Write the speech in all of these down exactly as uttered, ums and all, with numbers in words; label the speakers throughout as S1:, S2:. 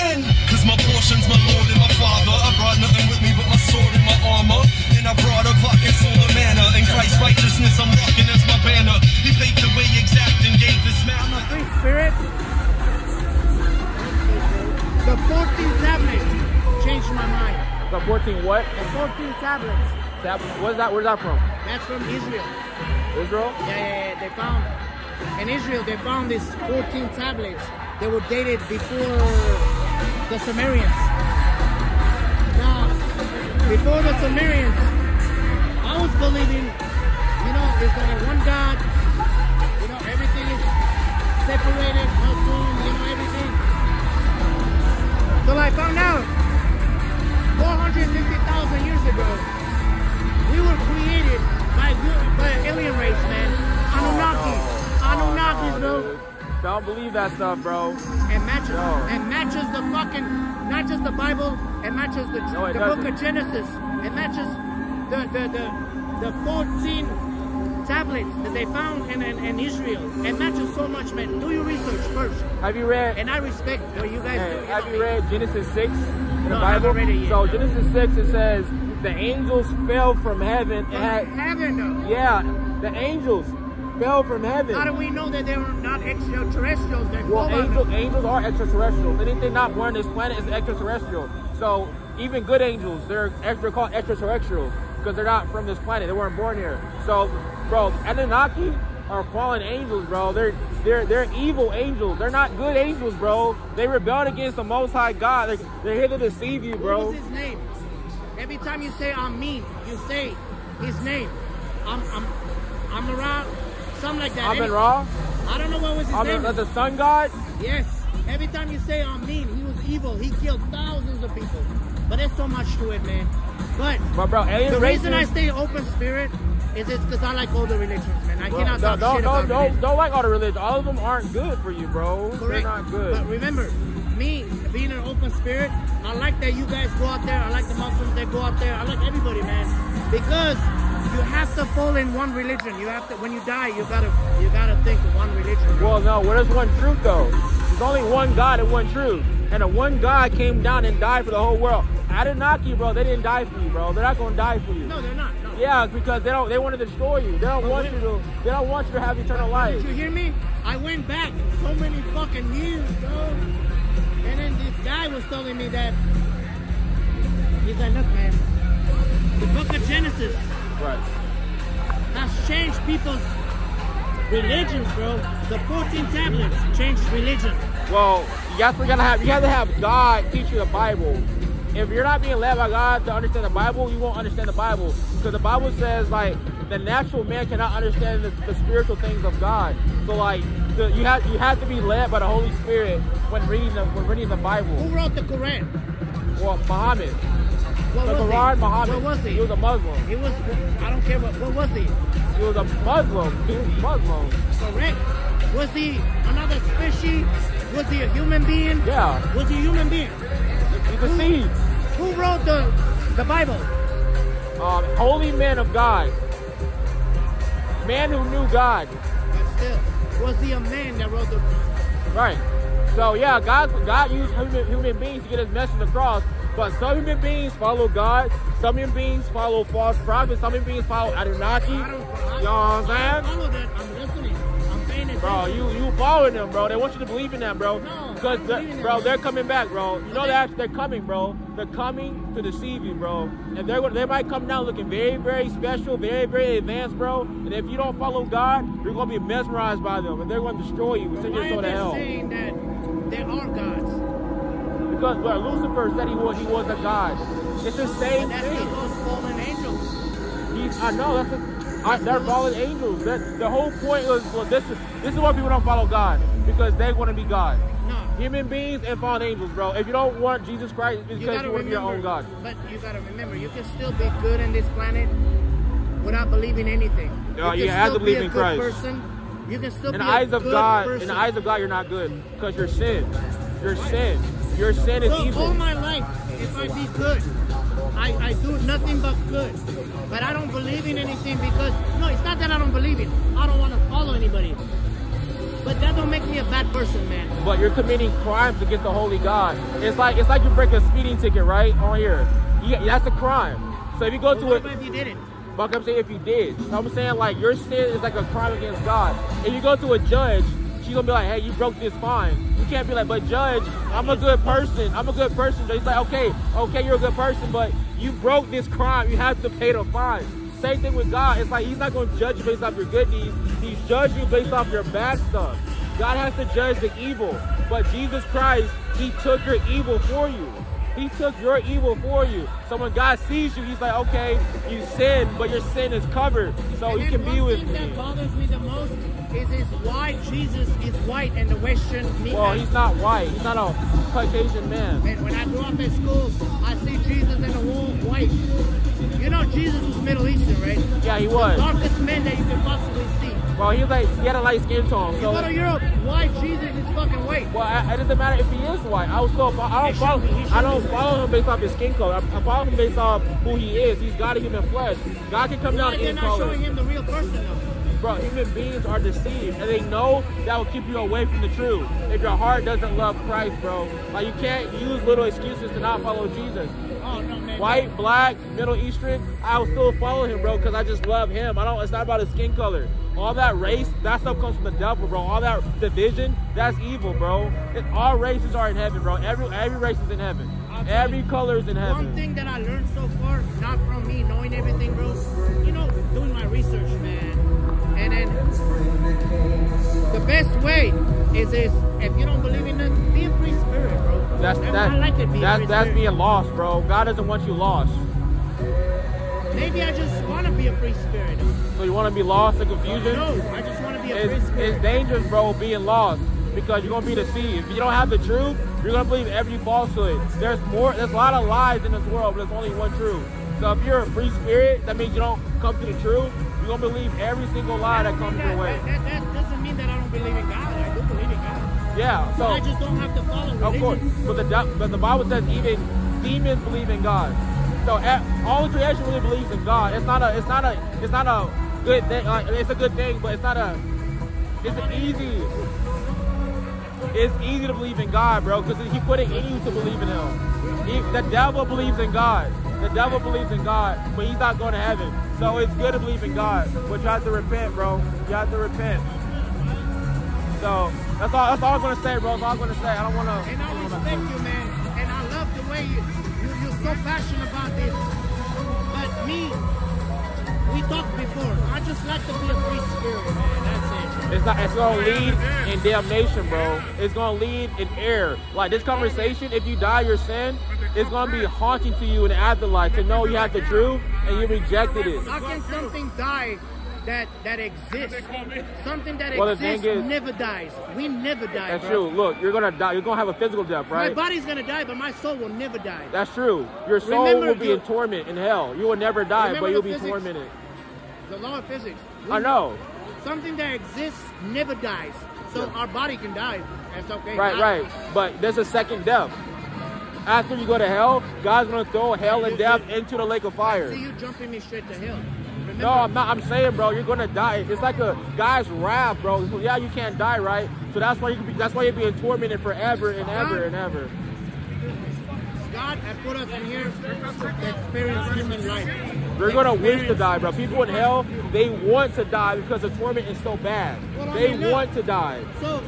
S1: Amen. Cause my portion's my Lord and my Father. I brought nothing with me but my sword and my armor. And I brought a pocket full of manna. In Christ's righteousness I'm walking as my banner. He paved the way exact and gave this man.
S2: I'm a free spirit. The fourteen tablets changed my mind.
S3: The fourteen what?
S2: The fourteen tablets.
S3: Tab what's that? Where's that from?
S2: That's from Israel.
S3: Israel?
S2: Yeah, yeah, yeah. They found, in Israel, they found these fourteen tablets. They were dated before the Sumerians. Now, before the Sumerians, I was believing, you know, there's only one God. You know, everything is separated, no soon, you know, everything. So I found out four hundred fifty thousand years ago, we were created by, by an alien race, man. Anunnaki. Anunnakis, bro.
S3: Don't believe that stuff, bro.
S2: And matches,
S3: no.
S2: and matches the fucking, not just the Bible, and matches the,
S3: no,
S2: the book of Genesis. It matches the, the, the, the fourteen tablets that they found in, in, in Israel. It matches so much, man. Do your research first.
S3: Have you read?
S2: And I respect what you guys
S3: hey,
S2: do. You
S3: have
S2: know
S3: you
S2: me.
S3: read Genesis six in
S2: no,
S3: the Bible?
S2: I haven't read it yet.
S3: So Genesis six, it says the angels fell from heaven.
S2: From
S3: and had,
S2: heaven, though.
S3: Yeah, the angels fell from heaven.
S2: How do we know that they were not extraterrestrials? They're
S3: well, angel, angels are extraterrestrials. Anything not born on this planet is extraterrestrial. So even good angels, they're they're called extraterrestrials because they're not from this planet. They weren't born here. So, bro, Anunnaki are fallen angels, bro. They're they're they're evil angels. They're not good angels, bro. They rebelled against the Most High God. They're, they're here to deceive you, bro.
S2: What was his name? Every time you say I'm mean, you say his name. I'm I'm I'm around. Something like that.
S3: Amen Ra?
S2: I don't know what was his
S3: Amen,
S2: name.
S3: the sun god?
S2: Yes. Every time you say I'm mean, he was evil. He killed thousands of people. But there's so much to it, man. But,
S3: but bro,
S2: the reason I stay open spirit is it's because I like all the religions, man. I bro, cannot talk
S3: don't,
S2: shit
S3: don't,
S2: about
S3: don't,
S2: religion.
S3: Don't like all the religions. All of them aren't good for you, bro.
S2: Correct.
S3: They're not good.
S2: But remember, me being an open spirit, I like that you guys go out there. I like the Muslims that go out there. I like everybody, man. Because you have to fall in one religion. You have to, when you die, you gotta, you gotta think of one religion. Bro.
S3: Well, no, what is one truth though? There's only one God and one truth, and the one God came down and died for the whole world. Anunnaki, bro, they didn't die for you, bro. They're not gonna die for you.
S2: No, they're not. No.
S3: Yeah, because they don't, they want to destroy you. They don't but want when, you to, they don't want you to have eternal life.
S2: Did you hear me? I went back so many fucking years, bro. And then this guy was telling me that he's like, look, man, the book of Genesis.
S3: Right.
S2: Has changed people's religions, bro. The fourteen tablets changed religion.
S3: Well, you have to have you have to have God teach you the Bible. If you're not being led by God to understand the Bible, you won't understand the Bible. Because the Bible says like the natural man cannot understand the, the spiritual things of God. So like the, you have you have to be led by the Holy Spirit when reading the when reading the Bible.
S2: Who wrote the Quran?
S3: Well, Muhammad.
S2: What
S3: the
S2: was
S3: Quran,
S2: he?
S3: Muhammad.
S2: What was he?
S3: He was a Muslim.
S2: He was. I don't care what. What was he?
S3: He was a Muslim. He was Muslim.
S2: Correct. Was he another species? Was he a human being?
S3: Yeah.
S2: Was he a human being?
S3: He's a seed.
S2: Who wrote the the Bible?
S3: Um, holy men of God. Man who knew God.
S2: But still, was he a man that wrote the?
S3: Right. So yeah, God God used human, human beings to get his message across. But some human beings follow God, some human beings follow false prophets, some human beings follow Anunnaki.
S2: I don't, I,
S3: you know what I'm saying?
S2: I don't follow that. I'm listening. I'm paying attention.
S3: Bro, you you following them, bro. They want you to believe in them, bro.
S2: No,
S3: because bro,
S2: them.
S3: they're coming back, bro. You know that they're coming, bro. They're coming to deceive you, bro. And they're they might come down looking very, very special, very, very advanced, bro. And if you don't follow God, you're gonna be mesmerized by them, and they're gonna destroy you and send your soul to hell.
S2: Why are they saying that there are gods?
S3: Because bro, Lucifer said he was he was a god. It's the same
S2: but that's
S3: thing.
S2: That's those fallen angels.
S3: He's, I know that's a, I, they're fallen angels. That the whole point was well, this is this is why people don't follow God because they want to be God.
S2: No.
S3: Human beings and fallen angels, bro. If you don't want Jesus Christ, it's because you, you want to be your own God.
S2: But you gotta remember, you can still be good in this planet without believing anything.
S3: No,
S2: you,
S3: you have to believe
S2: be a
S3: in
S2: good
S3: Christ.
S2: Person. You can still
S3: in
S2: be
S3: the eyes
S2: a
S3: of
S2: good
S3: God,
S2: person.
S3: in the eyes of God, you're not good because you're sin. You're sin. Your sin is
S2: so
S3: evil.
S2: All my life, if I be good, I, I do nothing but good. But I don't believe in anything because, no, it's not that I don't believe in. I don't want to follow anybody. But that don't make me a bad person, man.
S3: But you're committing crimes against the holy God. It's like it's like you break a speeding ticket, right? On here. You, that's a crime. So if you go
S2: Well,
S3: to
S2: what
S3: it,
S2: about if you didn't?
S3: but I'm saying if you did. So I'm saying like your sin is like a crime against God. If you go to a judge, she's gonna be like, hey, you broke this fine. You can't be like, but judge, I'm a good person. I'm a good person. So he's like, okay, okay, you're a good person, but you broke this crime. You have to pay the fine. Same thing with God. It's like he's not gonna judge you based off your good deeds. He's judging you based off your bad stuff. God has to judge the evil. But Jesus Christ, he took your evil for you. He took your evil for you. So when God sees you, he's like, okay, you sin, but your sin is covered. So
S2: And
S3: you can
S2: then
S3: be
S2: one
S3: with
S2: thing
S3: me.
S2: that bothers me the most is, is why Jesus is white and the Western me.
S3: Well, he's not white. He's not a Caucasian man.
S2: And when I grew up in school, I see Jesus in the wall white. You know Jesus was Middle Eastern, right?
S3: Yeah, he was.
S2: The darkest man that you can possibly see.
S3: Well, he was like, he had a light skin tone.
S2: You
S3: So,
S2: go to Europe, why Jesus is fucking white?
S3: well, I, it doesn't matter if he is white. I was still, I don't
S2: He
S3: follow,
S2: should be, he should
S3: I don't
S2: be.
S3: follow him based off his skin color. I, I follow him based off who he is. He's God of human flesh. God can come
S2: Why
S3: down
S2: they're
S3: in
S2: not
S3: color.
S2: showing him the real person though?
S3: Bro, human beings are deceived, and they know that will keep you away from the truth. If your heart doesn't love Christ, bro, like you can't use little excuses to not follow Jesus.
S2: Oh no, man.
S3: White, black, Middle Eastern, I will still follow him, bro, because I just love him. I don't. It's not about his skin color. All that race, that stuff comes from the devil, bro. All that division, that's evil, bro. It, all races are in heaven, bro. Every every race is in heaven. Every color is in heaven.
S2: One thing that I learned so far, not from me knowing everything, bro, you know, doing my research, man. And then the best way is is if you don't believe in it, be a free spirit, bro.
S3: That's
S2: And
S3: that,
S2: I like it being
S3: that's
S2: free
S3: that's
S2: spirit.
S3: being lost, bro. God doesn't want you lost.
S2: Maybe I just want to be a free spirit.
S3: So you want to be lost in confusion?
S2: No, I just want to be a free
S3: It's,
S2: spirit.
S3: it's dangerous, bro, being lost, because you're gonna be deceived. If you don't have the truth, you're gonna believe every falsehood. There's more. There's a lot of lies in this world, but there's only one truth. So if you're a free spirit, that means you don't come to the truth. You're gonna believe every single lie that comes your way.
S2: That, that, that doesn't mean that I don't believe in God. I do believe in God.
S3: Yeah. So
S2: I just don't have to follow religion.
S3: of course, but the de- but the Bible says even demons believe in God. So at, all of creation really believes in God. It's not a. It's not a. It's not a good thing. Like, it's a good thing, but it's not a. It's an easy. It's easy to believe in God, bro, because He put it in you to believe in Him. He, the devil believes in God. The devil believes in God, but he's not going to heaven. So it's good to believe in God, but you have to repent, bro. You have to repent. So that's all. That's all I'm gonna say, bro. That's all I'm gonna say. I don't want to.
S2: And I respect you, man. And I love the way you, you, you're so passionate about this. But me, we talked before. I just like to be a free spirit, man. That's it.
S3: It's not. It's gonna lead in damnation, bro. It's gonna lead in error. Like this conversation, if you die your sin, it's gonna be haunting to you in the afterlife to know you had the truth and you rejected it.
S2: How can something die that that exists? Something that
S3: Well, the thing
S2: exists
S3: is-
S2: never dies. We never die.
S3: That's
S2: bro.
S3: true. Look, you're gonna die. You're gonna have a physical death,
S2: My
S3: right?
S2: body's gonna die, but my soul will never die.
S3: That's true. Your soul
S2: Remember,
S3: will be
S2: you-
S3: in torment in hell. You will never die,
S2: Remember
S3: but you'll
S2: the
S3: be
S2: physics?
S3: tormented.
S2: The law of physics. We-
S3: I know.
S2: Something that exists never dies. So
S3: Yeah.
S2: our body can die. That's okay.
S3: Right,
S2: I-
S3: right. But there's a second death. After you go to hell, God's gonna throw hell and death into the lake of fire.
S2: See you jumping me straight to hell. Remember,
S3: No, I'm not. I'm saying, bro, you're gonna die. It's like a guy's wrath, bro. So, yeah, you can't die, right? So that's why you. Can be, that's why you're being tormented forever and ever and ever.
S2: God had put us in here to experience human life.
S3: You're gonna wish to
S2: Experience-
S3: die, bro. People in hell, they want to die because the torment is so bad.
S2: Well, I
S3: They
S2: mean, look.
S3: want to die.
S2: So,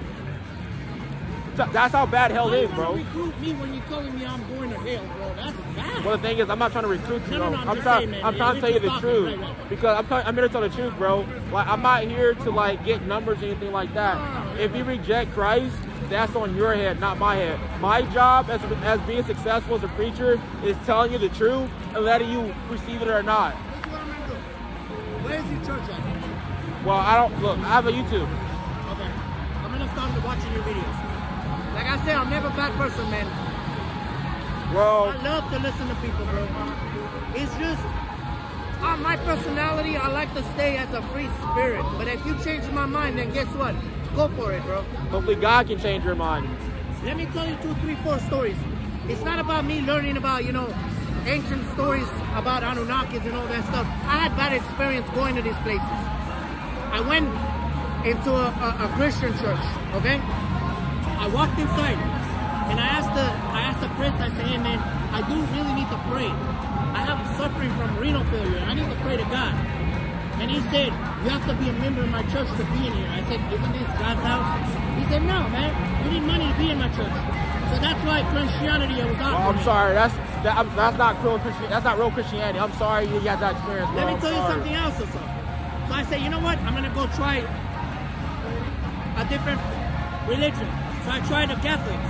S3: So that's how bad hell
S2: why
S3: is,
S2: you
S3: bro.
S2: wanna recruit me when you're telling me I'm going to hell, bro? That's bad.
S3: Well, the thing is, I'm not trying to recruit you,
S2: No,
S3: bro.
S2: no, no, I'm
S3: I'm
S2: just
S3: trying.
S2: saying, man,
S3: I'm
S2: man,
S3: trying to
S2: we
S3: tell you
S2: just
S3: the
S2: talking,
S3: truth
S2: right, right.
S3: because I'm. Trying, I'm here to tell the truth, bro. Like I'm not here to like get numbers or anything like that. If you reject Christ, that's on your head, not my head. My job as as being successful as a preacher is telling you the truth and letting you receive it or not.
S2: This is what I'm gonna do. Where's your church at?
S3: Well, I don't look. I have a YouTube.
S2: Okay. I'm gonna start watching your videos. Like I said, I'm never a bad person, man.
S3: Well,
S2: I love to listen to people, bro. It's just, on my personality, I like to stay as a free spirit. But if you change my mind, then guess what? Go for it, bro.
S3: hopefully God can change your mind.
S2: Let me tell you two, three, four stories. It's not about me learning about, you know, ancient stories about Anunnakis and all that stuff. I had bad experience going to these places. I went into a, a, a Christian church, okay? I walked inside, and I asked the I asked the priest, I said, hey man, I do really need to pray. I have suffering from renal failure. I need to pray to God. And he said, you have to be a member of my church to be in here. I said, isn't this God's house? He said, no, man. You need money to be in my church. So that's why Christianity was out.
S3: Oh, I'm sorry. That's that, I'm, that's not real Christian. That's not real Christianity. I'm sorry you had that experience. Bro.
S2: Let me
S3: I'm
S2: tell you
S3: sorry.
S2: something else also. So I said, you know what? I'm gonna go try a different religion. So I tried the Catholics.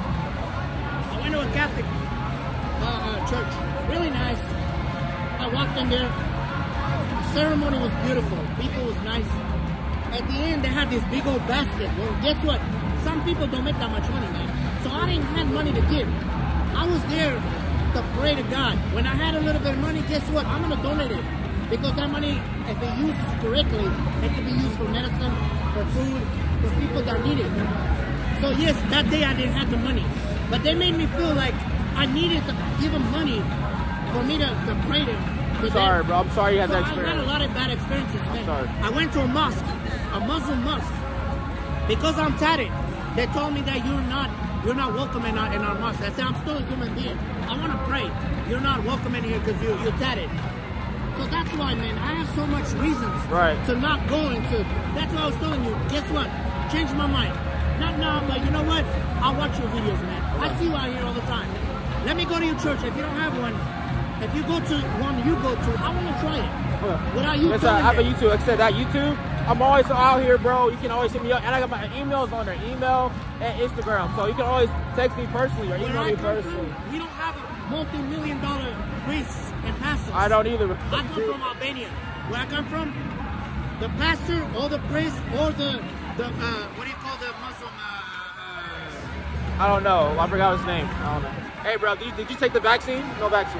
S2: I went to a Catholic uh, uh, church. Really nice. I walked in there. The ceremony was beautiful. People was nice. At the end, they had this big old basket. Well, guess what? Some people don't make that much money, man. So I didn't have money to give. I was there to pray to God. When I had a little bit of money, guess what? I'm gonna donate it. Because that money, if it used correctly, it can be used for medicine, for food, for people that need it. So yes, that day I didn't have the money. But they made me feel like I needed to give them money for me to, to pray to them.
S3: I'm sorry, bro. I'm sorry you had
S2: so
S3: that experience.
S2: I had a lot of bad experiences, man.
S3: Sorry.
S2: I went to a mosque, a Muslim mosque. Because I'm tatted, they told me that you're not you're not welcome in our, in our mosque. I said, I'm still a human being. I want to pray. You're not welcome in here because you, you're tatted. So that's why, man, I have so much reasons
S3: right.
S2: to not go into. That's why I was telling you. Guess what? Changed my mind. Not now, but you know what? I'll watch your videos, man. I see you out here all the time. Let me go to your church. If you don't have one, if you go to one you go to, I want to try it. Without you
S3: Yes,
S2: telling
S3: I have a
S2: me.
S3: YouTube. Like I said, that YouTube, I'm always out here, bro. You can always hit me up. And I got my emails on there, email and Instagram. So you can always text me personally or
S2: Where
S3: email
S2: I
S3: me
S2: come
S3: personally.
S2: from, we don't have a multi-million dollar priests and pastors.
S3: I don't either.
S2: I come from Albania. Where I come from, the pastor or the priest or the, the uh, what do you call the Muslim? Uh,
S3: I don't know. I forgot his name. I don't know. Hey, bro, did you, did you take the vaccine? No vaccine.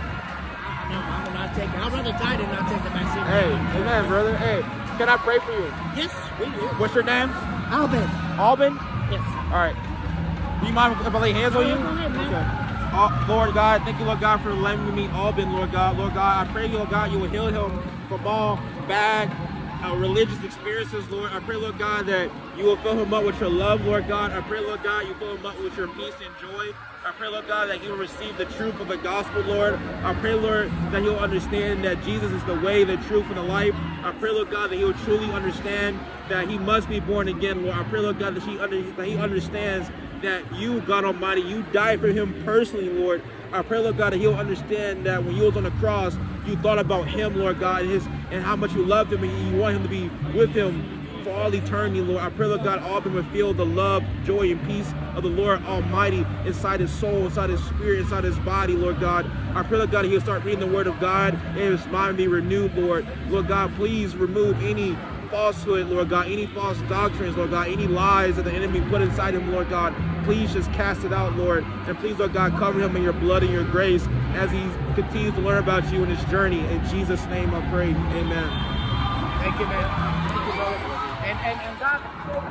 S2: uh, no, I will not take it. I'd rather die than not take the vaccine.
S3: Hey, amen, brother. Hey, can I pray for you?
S2: Yes, we do.
S3: What's your name?
S2: Albin.
S3: Alban?
S2: Yes.
S3: All right. Do you mind if I lay hands on you?
S2: Go ahead, man.
S3: Okay. Oh, Lord God, thank you, Lord God, for letting me meet Alban, Lord God. Lord God, I pray, Lord God, you will heal him from all bad uh, religious experiences, Lord. I pray, Lord God, that you will fill him up with your love, Lord God. I pray, Lord God, you fill him up with your peace and joy. I pray, Lord God, that he will receive the truth of the gospel, Lord. I pray, Lord, that he'll understand that Jesus is the way, the truth, and the life. I pray, Lord God, that he'll truly understand that he must be born again, Lord. I pray, Lord God, that he, under, that he understands that you, God Almighty, you died for him personally, Lord. I pray, Lord God, that he'll understand that when you was on the cross, you thought about him, Lord God, and, his, and how much you loved him, and you want him to be with him for all eternity, Lord. I pray, Lord God, Alban will feel the love, joy, and peace of the Lord Almighty inside his soul, inside his spirit, inside his body, Lord God. I pray, Lord God, that he'll start reading the word of God and his mind be renewed, Lord. Lord God, please remove any falsehood, Lord God, any false doctrines, Lord God, any lies that the enemy put inside him, Lord God. Please just cast it out, Lord. And please, Lord God, cover him in your blood and your grace as he continues to learn about you in his journey. In Jesus' name I pray. Amen.
S2: Thank you, man. Thank you, brother. And, and, and God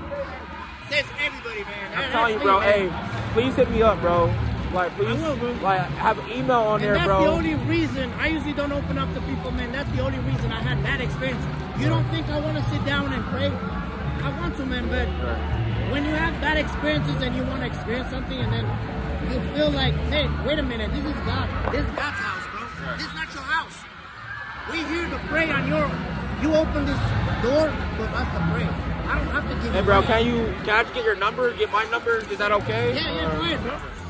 S2: says everybody, man.
S3: I'm
S2: That-
S3: telling you,
S2: that's
S3: bro,
S2: me,
S3: hey,
S2: man.
S3: please hit me up, bro. Like, please,
S2: I will, bro.
S3: like, have an email on
S2: And
S3: there,
S2: that's
S3: bro.
S2: the only reason, I usually don't open up to people, man. That's the only reason I had that experience. You don't think I want to sit down and pray? I want to, man, but when you have bad experiences and you want to experience something and then you feel like, hey, wait a minute, this is God. This is God's house, bro. This is not your house. We're here to pray on your, you open this door for us to pray. I don't have to give
S3: Hey,
S2: you
S3: bro,
S2: money.
S3: can you, can I just get your number, get my number? Is that okay?
S2: Yeah, yeah,
S3: Or-
S2: go ahead, bro.